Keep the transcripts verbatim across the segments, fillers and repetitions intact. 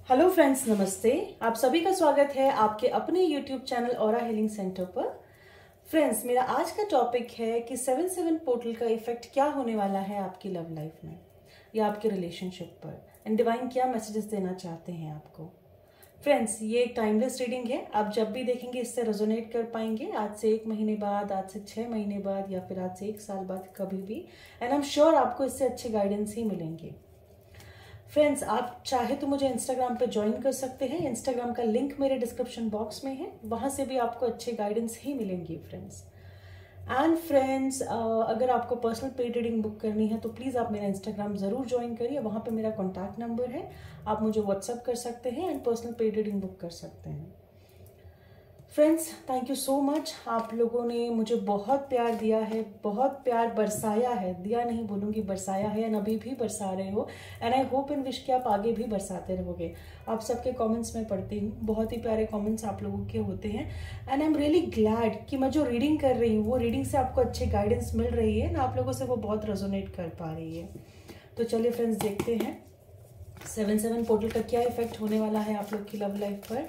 Hello friends, नमस्ते। आप सभी का स्वागत है आपके अपने YouTube channel Aura Healing Centre पर। फ्रेंड्स, मेरा आज का टॉपिक है कि सेवन सेवन पोर्टल का इफेक्ट क्या होने वाला है आपकी लव लाइफ में या आपके रिलेशनशिप पर, एंड डिवाइन क्या मैसेजेस देना चाहते हैं आपको। फ्रेंड्स, ये एक टाइमलेस रीडिंग है। आप जब भी देखेंगे इससे रेजोनेट कर पाएंगे, आज से एक महीने बाद, आज से छः महीने बाद, या फिर आज से एक साल बाद, कभी भी। एंड आई एम श्योर आपको इससे अच्छे गाइडेंस ही मिलेंगे। फ्रेंड्स, आप चाहे तो मुझे इंस्टाग्राम पे ज्वाइन कर सकते हैं। इंस्टाग्राम का लिंक मेरे डिस्क्रिप्शन बॉक्स में है, वहाँ से भी आपको अच्छे गाइडेंस ही मिलेंगे फ्रेंड्स। एंड फ्रेंड्स, अगर आपको पर्सनल पेड रीडिंग बुक करनी है तो प्लीज़ आप मेरा इंस्टाग्राम ज़रूर ज्वाइन करिए। वहाँ पे मेरा कॉन्टैक्ट नंबर है, आप मुझे व्हाट्सअप कर सकते हैं and personal paid reading book कर सकते हैं। Friends, thank you so much. आप लोगों ने मुझे बहुत प्यार दिया है, बहुत प्यार बरसाया है। दिया नहीं बोलूँगी, बरसाया है, एंड अभी भी बरसा रहे हो। And I hope and wish कि आप आगे भी बरसाते रहोगे। आप सबके कमेंट्स में पढ़ती हूँ, बहुत ही प्यारे कमेंट्स आप लोगों के होते हैं। And I am really glad कि मैं जो रीडिंग कर रही हूँ वो रीडिंग से आपको अच्छे गाइडेंस मिल रही है ना, आप लोगों से वो बहुत रेजोनेट कर पा रही है। तो चलिए फ्रेंड्स, देखते हैं सेवन सेवन पोर्टल का क्या इफेक्ट होने वाला है आप लोग की लव लाइफ पर।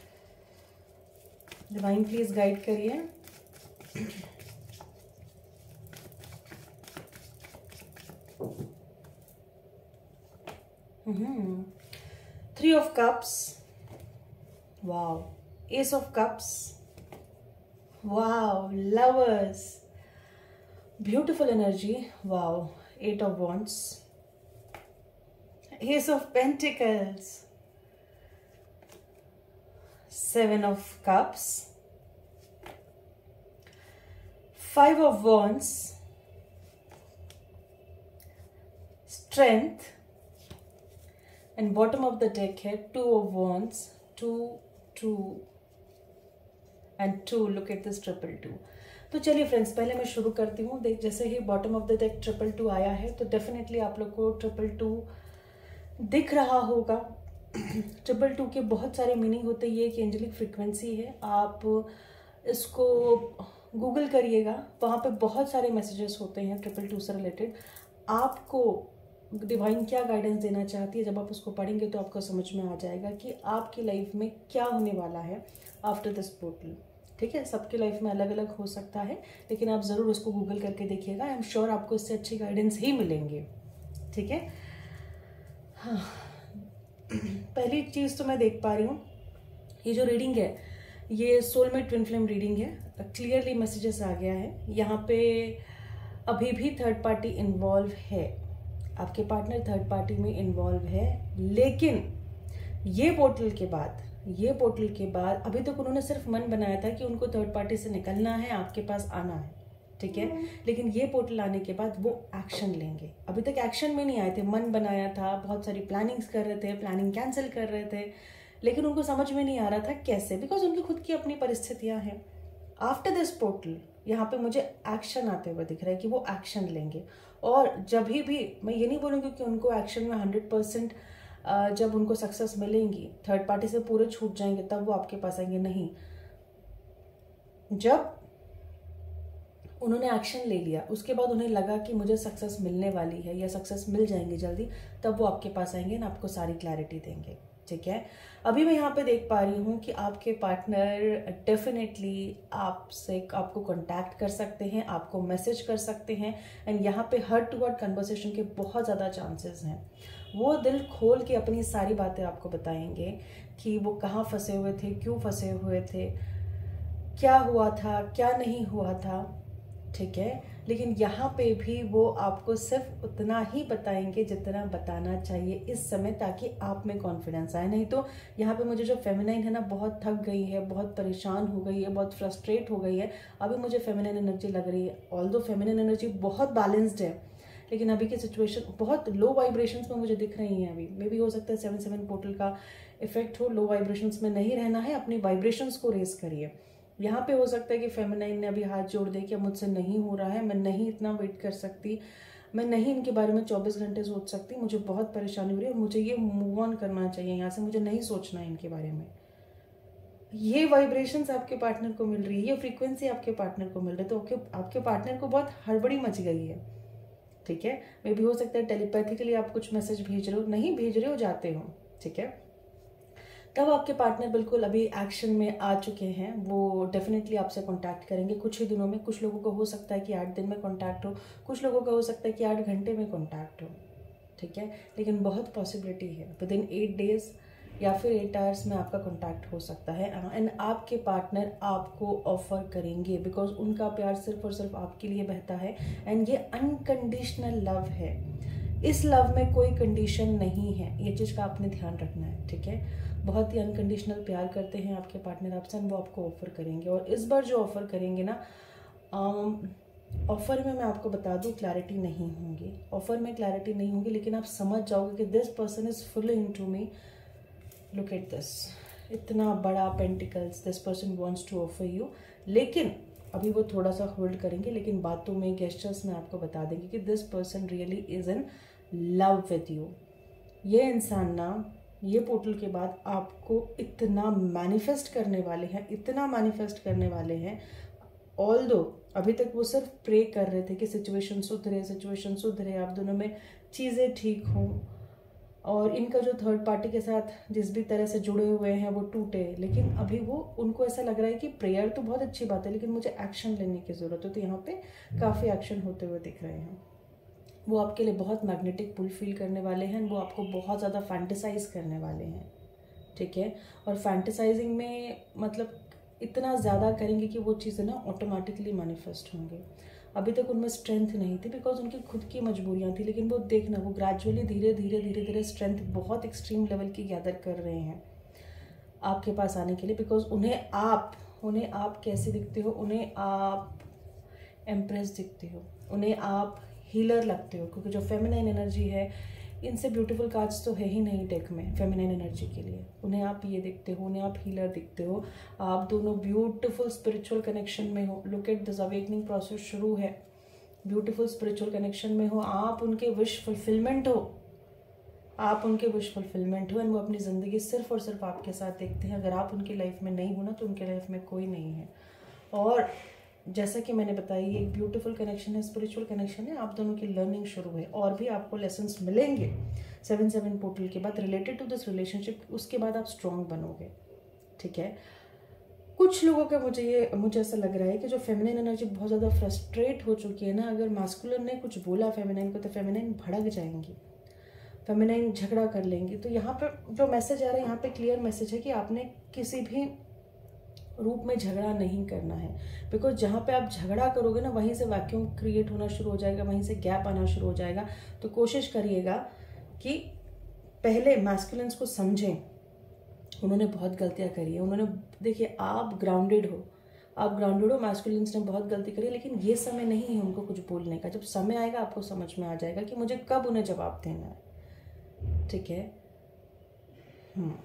डिवाइन प्लीज गाइड करिए। Three of cups, wow, ace of cups, wow, lovers, beautiful energy, wow, eight of wands, ace of pentacles, Seven of Cups, Five of Wands, Strength, and bottom of the deck है Two of Wands, Two, Two, and Two. Look at this triple two. तो चलिए friends, पहले मैं शुरू करती हूँ। देख, जैसे ही bottom of the deck triple two आया है तो डेफिनेटली आप लोग को ट्रिपल टू दिख रहा होगा। ट्रिपल टू के बहुत सारे मीनिंग होते हैं। ये एक एंजेलिक फ्रीक्वेंसी है, आप इसको गूगल करिएगा, वहाँ पे बहुत सारे मैसेजेस होते हैं ट्रिपल टू से रिलेटेड। आपको डिवाइन क्या गाइडेंस देना चाहती है, जब आप उसको पढ़ेंगे तो आपको समझ में आ जाएगा कि आपकी लाइफ में क्या होने वाला है आफ्टर दिस पोर्टल। ठीक है, सबके लाइफ में अलग अलग हो सकता है, लेकिन आप ज़रूर उसको गूगल करके देखिएगा। आई एम श्योर आपको इससे अच्छे गाइडेंस ही मिलेंगे। ठीक है, हाँ, पहली चीज़ तो मैं देख पा रही हूँ, ये जो रीडिंग है ये सोलमेट ट्विन फ्लेम रीडिंग है। क्लियरली मैसेजेस आ गया है। यहाँ पे अभी भी थर्ड पार्टी इन्वॉल्व है, आपके पार्टनर थर्ड पार्टी में इन्वॉल्व है, लेकिन ये पोर्टल के बाद ये पोर्टल के बाद अभी तक उन्होंने सिर्फ मन बनाया था कि उनको थर्ड पार्टी से निकलना है, आपके पास आना है। ठीक है, लेकिन ये पोर्टल आने के बाद वो एक्शन लेंगे। अभी तक एक्शन में नहीं आए थे, मन बनाया था, बहुत सारी प्लानिंग्स कर रहे थे, प्लानिंग कैंसिल कर रहे थे, लेकिन उनको समझ में नहीं आ रहा था कैसे, बिकॉज उनकी खुद की अपनी परिस्थितियां हैं। आफ्टर दिस पोर्टल यहाँ पे मुझे एक्शन आते हुए दिख रहा है कि वो एक्शन लेंगे। और जब भी भी मैं ये नहीं बोलूँगी कि उनको एक्शन में हंड्रेड परसेंट जब उनको सक्सेस मिलेंगी, थर्ड पार्टी से पूरे छूट जाएंगे तब वो आपके पास आएंगे, नहीं। जब उन्होंने एक्शन ले लिया, उसके बाद उन्हें लगा कि मुझे सक्सेस मिलने वाली है या सक्सेस मिल जाएंगी जल्दी, तब वो आपके पास आएंगे ना, आपको सारी क्लैरिटी देंगे। ठीक है, अभी मैं यहाँ पे देख पा रही हूँ कि आपके पार्टनर डेफिनेटली आपसे आपको कांटेक्ट कर सकते हैं, आपको मैसेज कर सकते हैं, एंड यहाँ पे हर्ट टू हर्ट कन्वर्सेशन के बहुत ज़्यादा चांसेस हैं। वो दिल खोल के अपनी सारी बातें आपको बताएंगे कि वो कहाँ फंसे हुए थे, क्यों फंसे हुए थे, क्या हुआ था, क्या नहीं हुआ था। ठीक है, लेकिन यहाँ पे भी वो आपको सिर्फ उतना ही बताएंगे जितना बताना चाहिए इस समय, ताकि आप में कॉन्फिडेंस आए। नहीं तो यहाँ पे मुझे जो फेमिनाइन है ना, बहुत थक गई है, बहुत परेशान हो गई है, बहुत फ्रस्ट्रेट हो गई है। अभी मुझे फेमिनाइन एनर्जी लग रही है। ऑल्दो फेमिनाइन एनर्जी बहुत बैलेंस्ड है, लेकिन अभी की सिचुएशन बहुत लो वाइब्रेशंस में मुझे दिख रही हैं अभी। मे बी हो सकता है सेवन सेवन पोर्टल का इफेक्ट हो। लो वाइब्रेशंस में नहीं रहना है, अपनी वाइब्रेशंस को रेस करिए। यहाँ पे हो सकता है कि फेमिनाइन ने अभी हाथ जोड़ दे कि मुझसे नहीं हो रहा है, मैं नहीं इतना वेट कर सकती, मैं नहीं इनके बारे में चौबीस घंटे सोच सकती, मुझे बहुत परेशानी हो रही है, मुझे ये मूव ऑन करना चाहिए यहाँ से, मुझे नहीं सोचना है इनके बारे में। ये वाइब्रेशंस आपके पार्टनर को मिल रही है, ये फ्रीक्वेंसी आपके पार्टनर को मिल रही है, तो आपके आपके पार्टनर को बहुत हड़बड़ी मच गई है। ठीक है, मे भी हो सकता है टेलीपैथिकली आप कुछ मैसेज भेज रहे हो, नहीं भेज रहे हो, जाते हो। ठीक है, तब आपके पार्टनर बिल्कुल अभी एक्शन में आ चुके हैं, वो डेफिनेटली आपसे कांटेक्ट करेंगे कुछ ही दिनों में। कुछ लोगों को हो सकता है कि आठ दिन में कांटेक्ट हो, कुछ लोगों का हो सकता है कि आठ घंटे में कांटेक्ट हो, ठीक है, लेकिन बहुत पॉसिबिलिटी है विद इन एट डेज या फिर एट आवर्स में आपका कांटेक्ट हो सकता है। एंड आपके पार्टनर आपको ऑफर करेंगे बिकॉज उनका प्यार सिर्फ और सिर्फ आपके लिए बहता है एंड ये अनकंडीशनल लव है। इस लव में कोई कंडीशन नहीं है, ये चीज़ का आपने ध्यान रखना है, ठीक है। बहुत ही अनकंडीशनल प्यार करते हैं आपके पार्टनर आपसे, वो आपको ऑफर करेंगे। और इस बार जो ऑफर करेंगे ना, ऑफर में मैं आपको बता दूं क्लैरिटी नहीं होंगी, ऑफर में क्लैरिटी नहीं होगी, लेकिन आप समझ जाओगे कि this person is fully into me. Look at this, इतना बड़ा pentacles, this person wants to offer you. लेकिन अभी वो थोड़ा सा होल्ड करेंगे, लेकिन बातों में, गेस्चर्स में आपको बता देंगे कि this person really is in love with you. ये इंसान ना ये पोर्टल के बाद आपको इतना मैनिफेस्ट करने वाले हैं, इतना मैनिफेस्ट करने वाले हैं। ऑल दो अभी तक वो सिर्फ प्रे कर रहे थे कि सिचुएशन सुधरे, सिचुएशन सुधरे, आप दोनों में चीज़ें ठीक हों, और इनका जो थर्ड पार्टी के साथ जिस भी तरह से जुड़े हुए हैं वो टूटे। लेकिन अभी वो उनको ऐसा लग रहा है कि प्रेयर तो बहुत अच्छी बात है, लेकिन मुझे एक्शन लेने की ज़रूरत है। तो यहाँ पे काफ़ी एक्शन होते हुए दिख रहे हैं। वो आपके लिए बहुत मैग्नेटिक पुल फील करने वाले हैं, वो आपको बहुत ज़्यादा फैंटेसाइज करने वाले हैं, ठीक है। और फैंटेसाइजिंग में मतलब इतना ज़्यादा करेंगे कि वो चीज़ें ना ऑटोमेटिकली मैनिफेस्ट होंगे। अभी तक उनमें स्ट्रेंथ नहीं थी बिकॉज उनकी खुद की मजबूरियां थी, लेकिन वो देखना वो ग्रेजुअली धीरे धीरे धीरे धीरे स्ट्रेंथ बहुत एक्सट्रीम लेवल की गैदर कर रहे हैं आपके पास आने के लिए। बिकॉज उन्हें आप उन्हें आप कैसे दिखते हो, उन्हें आप एम्प्रेस दिखते हो, उन्हें आप हीलर लगते हो, क्योंकि जो फेमिनाइन एनर्जी है, इनसे ब्यूटीफुल कार्ड्स तो है ही नहीं डेक में फेमिनाइन एनर्जी के लिए। उन्हें आप ये दिखते हो, उन्हें आप हीलर दिखते हो, आप दोनों ब्यूटीफुल स्पिरिचुअल कनेक्शन में हो। Look at this, awakening process शुरू है, ब्यूटीफुल स्पिरिचुअल कनेक्शन में हो, आप उनके विश फुलफिलमेंट हो, आप उनके विश फुलफिलमेंट हो। एंड वो अपनी ज़िंदगी सिर्फ और सिर्फ आपके साथ देखते हैं। अगर आप उनकी लाइफ में नहीं हो ना, तो उनके लाइफ में कोई नहीं है। और जैसा कि मैंने बताया, ये एक ब्यूटीफुल कनेक्शन है, स्पिरिचुअल कनेक्शन है, आप दोनों की लर्निंग शुरू है और भी आपको लेसन्स मिलेंगे सेवन सेवन पोर्टल के बाद रिलेटेड टू दिस रिलेशनशिप। उसके बाद आप स्ट्रॉन्ग बनोगे, ठीक है। कुछ लोगों का मुझे ये मुझे ऐसा लग रहा है कि जो फेमिनाइन एनर्जी बहुत ज़्यादा फ्रस्ट्रेट हो चुकी है ना, अगर मास्कुलिन ने कुछ बोला फेमिनाइन को तो फेमिनाइन भड़क जाएंगी, फेमिनाइन झगड़ा कर लेंगी। तो यहाँ पे जो मैसेज आ रहा है, यहाँ पे क्लियर मैसेज है कि आपने किसी भी रूप में झगड़ा नहीं करना है। बिकॉज जहाँ पे आप झगड़ा करोगे ना, वहीं से वैक्यूम क्रिएट होना शुरू हो जाएगा, वहीं से गैप आना शुरू हो जाएगा। तो कोशिश करिएगा कि पहले मैस्कुलिन्स को समझें, उन्होंने बहुत गलतियाँ करी है। उन्होंने, देखिए आप ग्राउंडेड हो, आप ग्राउंडेड हो, मैस्कुलिन्स ने बहुत गलती करी, लेकिन ये समय नहीं है उनको कुछ बोलने का। जब समय आएगा आपको समझ में आ जाएगा कि मुझे कब उन्हें जवाब देना है, ठीक है। हम्म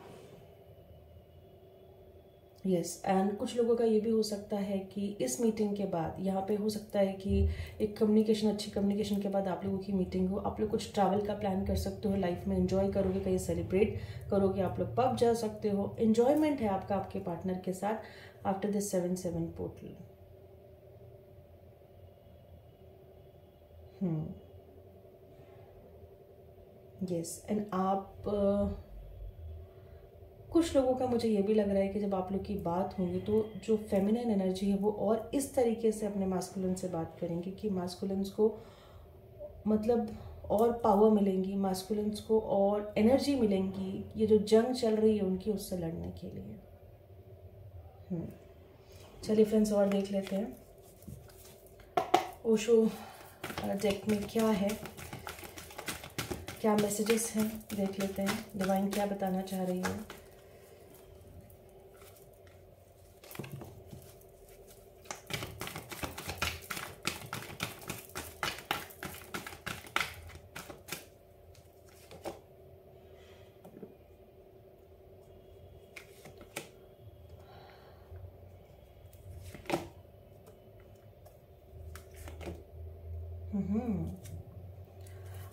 यस yes, एंड कुछ लोगों का ये भी हो सकता है कि इस मीटिंग के बाद यहाँ पे हो सकता है कि एक कम्युनिकेशन, अच्छी कम्युनिकेशन के बाद आप लोगों की मीटिंग हो। आप लोग कुछ ट्रैवल का प्लान कर सकते हो, लाइफ में एंजॉय करोगे, कहीं सेलिब्रेट करोगे, आप लोग पब जा सकते हो। एंजॉयमेंट है आपका आपके पार्टनर के साथ after this seven seven portal. Hmm yes, and आप uh, कुछ लोगों का मुझे ये भी लग रहा है कि जब आप लोग की बात होगी तो जो फेमिनाइन एनर्जी है वो और इस तरीके से अपने मास्कुलिन से बात करेंगे कि मास्कुलिन्स को मतलब और पावर मिलेंगी, मास्कुलिन्स को और एनर्जी मिलेंगी, ये जो जंग चल रही है उनकी, उससे लड़ने के लिए। हम्म चलिए फ्रेंड्स, और देख लेते हैं ओशो डेक में क्या है, क्या मैसेजेस हैं, देख लेते हैं डिवाइन क्या बताना चाह रही है।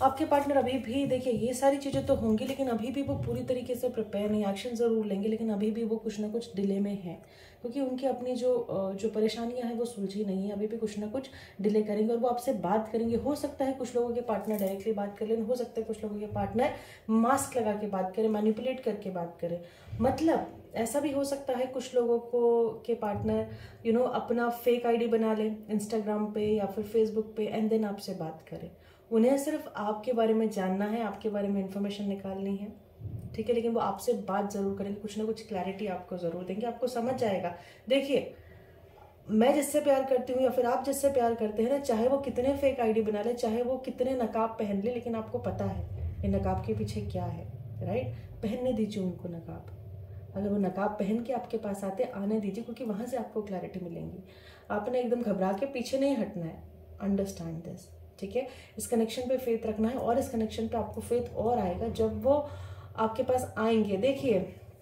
आपके पार्टनर अभी भी, देखिए ये सारी चीज़ें तो होंगी, लेकिन अभी भी वो पूरी तरीके से प्रिपेयर नहीं, एक्शन ज़रूर लेंगे, लेकिन अभी भी वो कुछ ना कुछ डिले में है, क्योंकि उनकी अपनी जो जो परेशानियां हैं वो सुलझी नहीं है, अभी भी कुछ ना कुछ डिले करेंगे और वो आपसे बात करेंगे। हो सकता है कुछ लोगों के पार्टनर डायरेक्टली बात कर लें, हो सकता है कुछ लोगों के पार्टनर मास्क लगा के बात करें, मैनिपुलेट करके बात करें। मतलब ऐसा भी हो सकता है कुछ लोगों को के पार्टनर यू नो अपना फेक आईडी बना लें इंस्टाग्राम पे या फिर फेसबुक पे, एंड देन आपसे बात करें। उन्हें सिर्फ आपके बारे में जानना है, आपके बारे में इंफॉर्मेशन निकालनी है, ठीक है, लेकिन वो आपसे बात जरूर करेंगे, कुछ ना कुछ क्लैरिटी आपको जरूर देंगे, आपको समझ जाएगा। देखिए मैं जिससे प्यार करती हूँ या फिर आप जिससे प्यार करते हैं ना, चाहे वो कितने फेक आईडी बना ले, चाहे वो कितने नकाब पहन ले, लेकिन आपको पता है ये नकाब के पीछे क्या है, राइट? पहनने दीजिए उनको नकाब। अगर वो नकाब पहन के आपके पास आते, आने दीजिए, क्योंकि वहां से आपको क्लैरिटी मिलेंगी। आपने एकदम घबरा के पीछे नहीं हटना है, अंडरस्टैंड दिस, ठीक है? इस कनेक्शन पे फेथ रखना है, और इस कनेक्शन पे आपको फेथ और आएगा जब वो आपके पास आएंगे। देखिए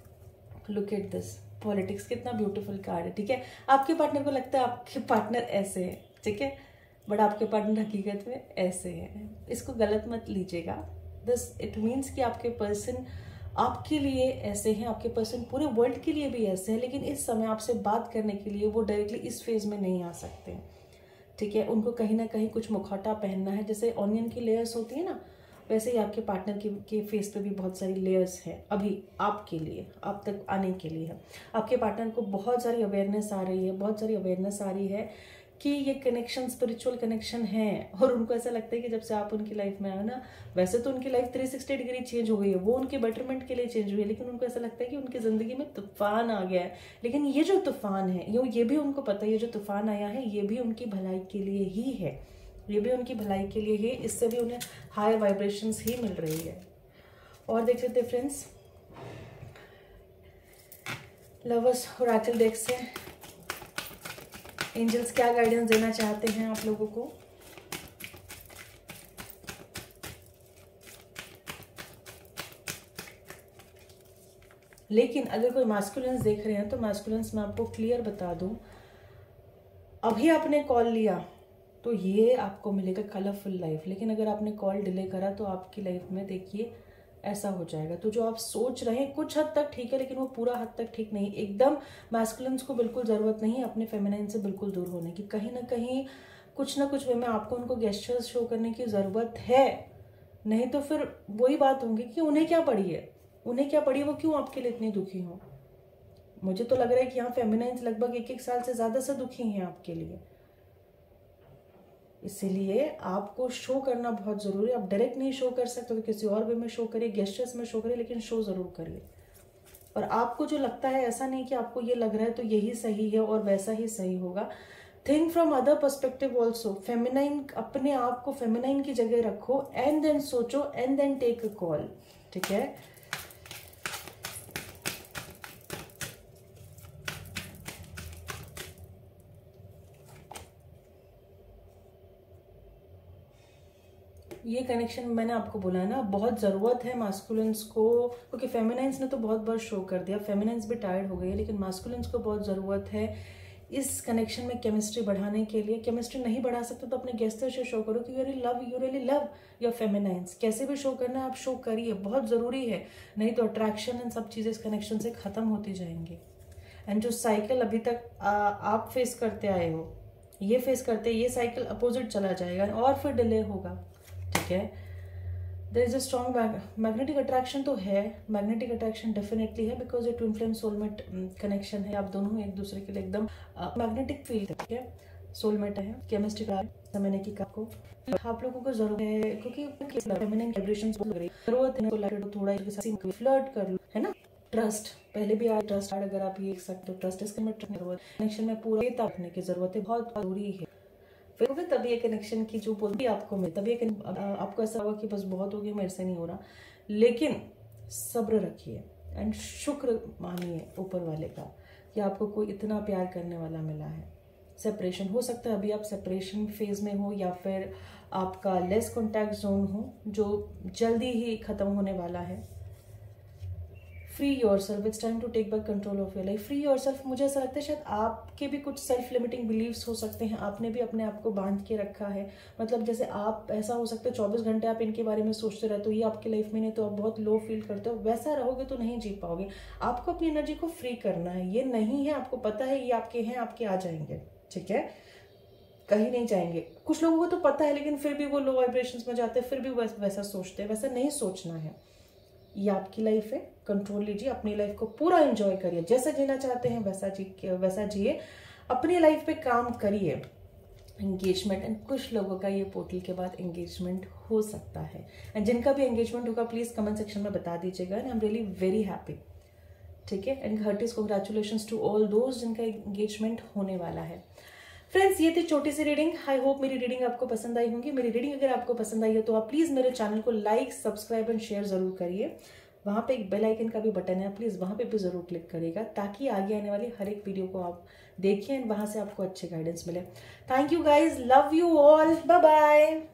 लुक एट दिस, पॉलिटिक्स कितना ब्यूटीफुल कार्ड है, ठीक है? आपके पार्टनर को लगता है आपके पार्टनर ऐसे है, ठीक है, बट आपके पार्टनर हकीकत में ऐसे है। इसको गलत मत लीजिएगा। दिस इट मीन्स कि आपके पर्सन आपके लिए ऐसे हैं, आपके पर्सन पूरे वर्ल्ड के लिए भी ऐसे हैं, लेकिन इस समय आपसे बात करने के लिए वो डायरेक्टली इस फेज में नहीं आ सकते, ठीक है? उनको कहीं ना कहीं कुछ मुखौटा पहनना है, जैसे ऑनियन की लेयर्स होती है ना, वैसे ही आपके पार्टनर के, के फेस पे भी बहुत सारी लेयर्स हैं अभी आपके लिए, आप तक आने के लिए है। आपके पार्टनर को बहुत सारी अवेयरनेस आ रही है, बहुत सारी अवेयरनेस आ रही है कि ये कनेक्शन स्पिरिचुअल कनेक्शन है, और उनको ऐसा लगता है कि जब से आप उनकी लाइफ में आए ना, वैसे तो उनकी life three sixty degree change हो गई है, वो उनके बेटरमेंट के लिए चेंज हुई है, लेकिन उनको ऐसा लगता है कि उनकी जिंदगी में तूफान आ गया है। लेकिन ये जो तूफान है, ये ये भी उनको पता है, ये जो तूफान आया है ये भी उनकी भलाई के लिए ही है, ये भी उनकी भलाई के लिए ही, इससे भी उन्हें हाई वाइब्रेशंस ही मिल रही है। और देख लेते फ्रेंड्स लवर्स ओरेकल डेक से एंजल्स क्या गाइडेंस देना चाहते हैं आप लोगों को। लेकिन अगर कोई मास्कुलेंस देख रहे हैं तो मास्कुलेंस मैं आपको क्लियर बता दूं, अभी आपने कॉल लिया तो ये आपको मिलेगा कलरफुल लाइफ, लेकिन अगर आपने कॉल डिले करा तो आपकी लाइफ में देखिए ऐसा हो जाएगा। तो जो आप सोच रहे हैं कुछ हद तक ठीक है, लेकिन वो पूरा हद तक ठीक नहीं। एकदम मैस्कुलिन्स को बिल्कुल जरूरत नहीं है अपने फेमिनाइन से बिल्कुल दूर होने की, कहीं ना कहीं कुछ ना कुछ वे में आपको उनको गेस्चर्स शो करने की जरूरत है, नहीं तो फिर वही बात होंगी कि उन्हें क्या पड़ी है, उन्हें क्या पड़ी है, वो क्यों आपके लिए इतनी दुखी हो। मुझे तो लग रहा है कि यहाँ फेमिनाइन्स लगभग एक एक साल से ज्यादा से दुखी हैं आपके लिए, इसीलिए आपको शो करना बहुत जरूरी है। आप डायरेक्ट नहीं शो कर सकते तो किसी और वे में शो करिए, गेस्चर्स में शो करिए, लेकिन शो जरूर करिए। और आपको जो लगता है, ऐसा नहीं कि आपको ये लग रहा है तो यही सही है और वैसा ही सही होगा। Think from other perspective also. Feminine, अपने आप को फेमिनाइन की जगह रखो, एंड देन सोचो, and then take a call, ठीक है? ये कनेक्शन मैंने आपको बोला है ना, बहुत ज़रूरत है मास्कुलिन्स को, क्योंकि फेमिनाइंस ने तो बहुत बार शो कर दिया, फेमिनाइंस भी टायर्ड हो गई है, लेकिन मास्कुलिन्स को बहुत ज़रूरत है इस कनेक्शन में केमिस्ट्री बढ़ाने के लिए। केमिस्ट्री नहीं बढ़ा सकते तो अपने गेस्टर से शो करो कि you really love you really love your feminines. कैसे भी शो करना है आप शो करिए, बहुत ज़रूरी है, नहीं तो अट्रैक्शन एंड सब चीज़ें इस कनेक्शन से ख़त्म होती जाएंगी। एंड जो साइकिल अभी तक आ, आप फेस करते आए हो, ये फेस करते ये साइकिल अपोजिट चला जाएगा और फिर डिले होगा, ठीक है? There is a strong magnetic attraction तो है, मैग्नेटिक अट्रैक्शन डेफिनेटली है, बिकॉज ये ट्विन फ्लेम सोलमेट कनेक्शन है। आप दोनों एक दूसरे के लिए एकदम मैग्नेटिक फील्ड है, ठीक है? सोलमेट है, केमिस्ट्री का समझने की आपको आप लोगों को जरूरत है, क्योंकि फेमिनिन वाइब्रेशंस बहुत लग रही है, जरूरत है को थोड़ा फ्लर्ट कर लो, है ना? ट्रस्ट, पहले भी आज ट्रस्ट अगर आप ये एक सकते हो, ट्रस्ट इसके में कनेक्शन में पूरा रखने की जरूरत है, बहुत जरूरी है। फिर तभी ये कनेक्शन की जो बोलती आपको मिले, तभी आपको ऐसा होगा कि बस बहुत हो गया, मेरे से नहीं हो रहा। लेकिन सब्र रखिए एंड शुक्र मानिए ऊपर वाले का कि आपको कोई इतना प्यार करने वाला मिला है। सेपरेशन हो सकता है, अभी आप सेपरेशन फेज में हो, या फिर आपका लेस कॉन्टैक्ट जोन हो जो जल्दी ही खत्म होने वाला है। Free yourself, it's time to take back control of your life. Free yourself, मुझे ऐसा लगता है शायद आपके भी कुछ सेल्फ लिमिटिंग बिलीव्स हो सकते हैं, आपने भी अपने आप को बांध के रखा है। मतलब जैसे आप, ऐसा हो सकता है चौबीस घंटे आप इनके बारे में सोचते रहते हो, ये आपकी लाइफ में नहीं तो आप बहुत लो फील करते हो, वैसा रहोगे तो नहीं जी पाओगे। आपको अपनी एनर्जी को फ्री करना है, ये नहीं है, आपको पता है ये आपके हैं, आपके आ जाएंगे, ठीक है, कहीं नहीं जाएंगे। कुछ लोगों को तो पता है लेकिन फिर भी वो लो वाइब्रेशंस में जाते हैं, फिर भी वैसा, वैसा सोचते हैं। वैसा नहीं सोचना है, ये आपकी लाइफ है, कंट्रोल लीजिए, अपनी लाइफ को पूरा एंजॉय करिए, जैसा जीना चाहते हैं वैसा जी वैसा जिए, अपनी लाइफ पे काम करिए। एंगेजमेंट, एंड कुछ लोगों का ये पोर्टल के बाद एंगेजमेंट हो सकता है, एंड जिनका भी एंगेजमेंट होगा प्लीज कमेंट सेक्शन में बता दीजिएगा, and I am really very happy, ठीक है। And heartiest congratulations to all those जिनका एंगेजमेंट होने वाला है। फ्रेंड्स, ये थी छोटी सी रीडिंग। आई होप मेरी रीडिंग आपको पसंद आई होंगी। मेरी रीडिंग अगर आपको पसंद आई है तो आप प्लीज मेरे चैनल को लाइक, सब्सक्राइब एंड शेयर जरूर करिए। वहां पे एक बेल आइकन का भी बटन है, प्लीज वहां पे भी जरूर क्लिक करिएगा ताकि आगे आने वाली हर एक वीडियो को आप देखिए एंड वहां से आपको अच्छे गाइडेंस मिले। Thank you guys, love you all, bye bye.